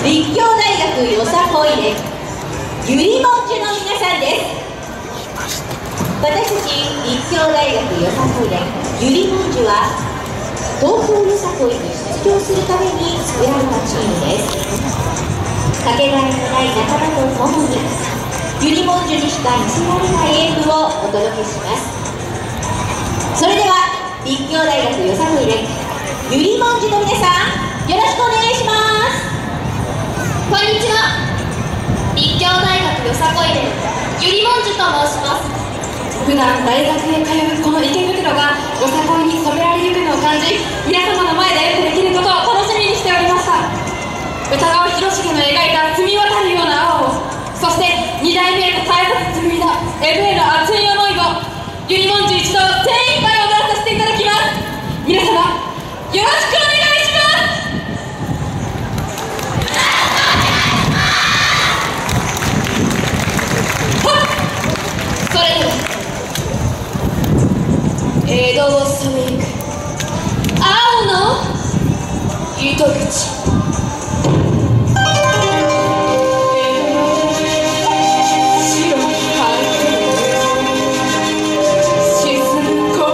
立教大学よさこい連ゆりもんじゅの皆さんです。私たち立教大学よさこい連ゆりもんじゅは東京よさこいに出場するために作られたチームです。かけがえのない仲間と共にゆりもんじゅにしか見せられない演舞をお届けします。それでは立教大学よさこい連ゆりもんじゅの皆さん、よろしくお願いします。 こんにちは。立教大学よさこい連ゆりもんじゅと申します。普段大学へ通うこの池袋がよさこいに染められゆくのを感じ、皆様の前で演舞できることを楽しみにしておりました。歌川広重の描いた澄み渡るような青を、そして2代目へと絶えさせ紡いだ演舞への熱い思いをゆりもんじゅ一同精一杯踊らさせていただきます。皆様よろしくお願いします。それでは江戸を染めゆく青の糸口、白い海沈む恋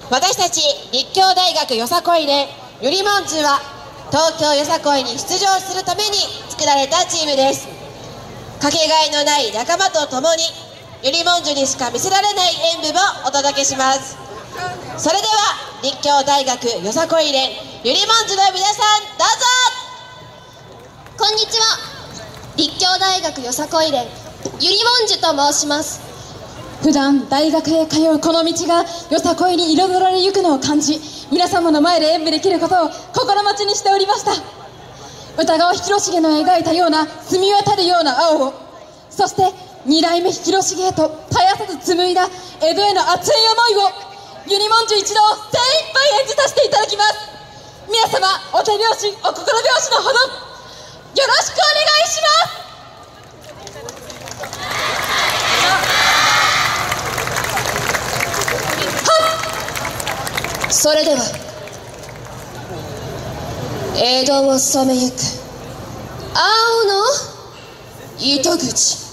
私たち立教大学よさこい連ゆりもんじゅは東京よさこいに出場するために作られたチームです。かけがえのない仲間と共にゆりもんじゅにしか見せられない演舞をお届けします。それでは立教大学よさこい連ゆりもんじゅの皆さん、どうぞ。 こんにちは。立教大学よさこい連ゆりもんじゅと申します。 普段大学へ通うこの道がよさこいに彩られゆくのを感じ、皆様の前で演舞できることを心待ちにしておりました。歌川広重の描いたような澄み渡るような青を、そして二代目広重へと絶やさず紡いだ江戸への熱い思いをゆりもんじゅ一同精一杯演じさせていただきます。皆様お手拍子お心拍子のほどよろしくお願いします。 それでは江戸を染めゆく青の糸口。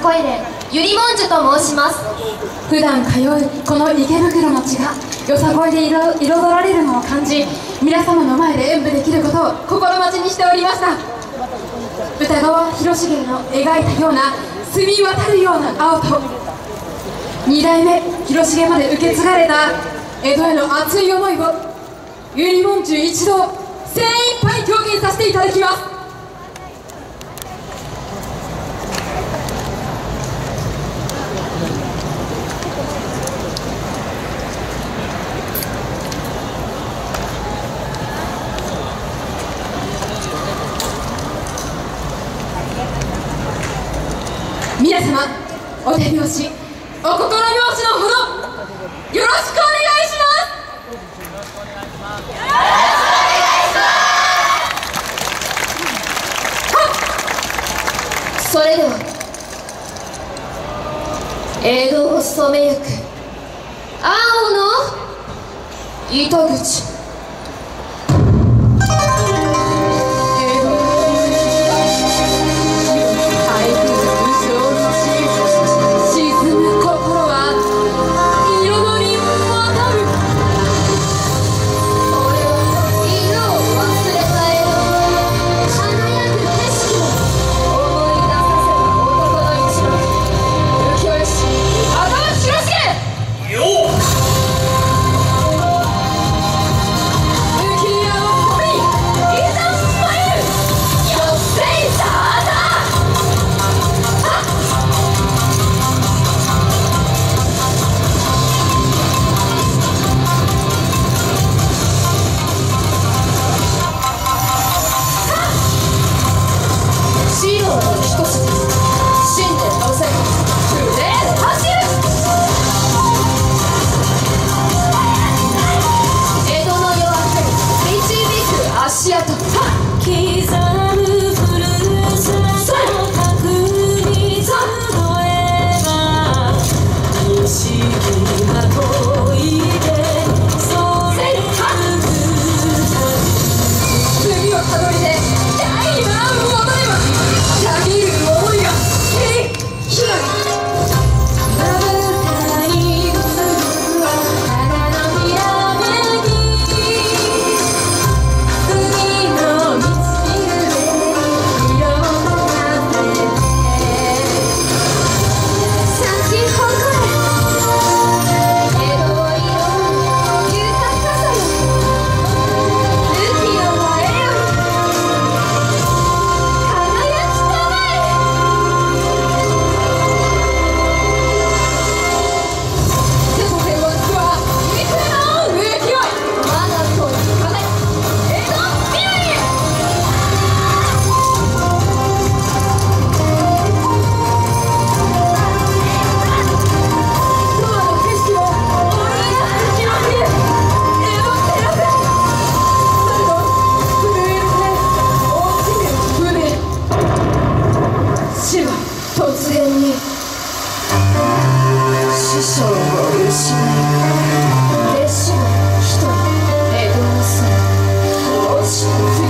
こ入れゆりもんじゅと申します。 普段通うこの池袋の地がよさこいで彩られるのを感じ、皆様の前で演舞できることを心待ちにしておりました。歌川広重の描いたような澄み渡るような青と、2代目広重まで受け継がれた江戸への熱い思いをゆりもんじゅ一同精一杯表現させていただきます。皆様、お手拍子、お心拍子のほどよろしくお願いします。 それでは江戸を染めゆく青の糸口、師匠を失い弟子が一人江戸に住む落ち